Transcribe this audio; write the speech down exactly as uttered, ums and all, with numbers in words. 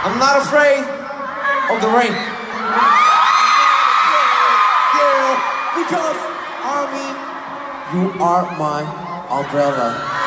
I'm not afraid of the rain. Yeah, because Army, you are my umbrella.